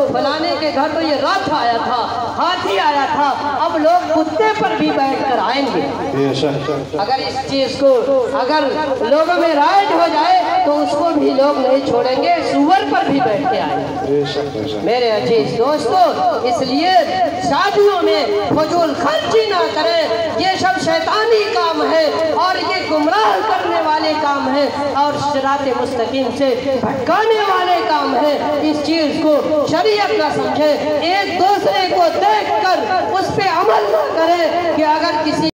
फलाने के घर तो ये रथ आया था, हाथी आया था, अब लोग कुत्ते पर भी बैठकर आएंगे। अगर इस चीज को अगर लोगों में राइट हो जाए तो उसको भी लोग नहीं छोड़ेंगे, सुअर पर भी बैठ के आएंगे। मेरे अजीज दोस्तों, इसलिए शादियों में फजूल खर्ची ना करें, ये सब शैतानी काम है और ये गुमराह करने वाले काम है और सिराते मुस्तकीम से भटकाने वाले काम है। इस चीज को शरीयत ना समझे, एक दूसरे को देखकर उस पे अमल ना करे कि अगर किसी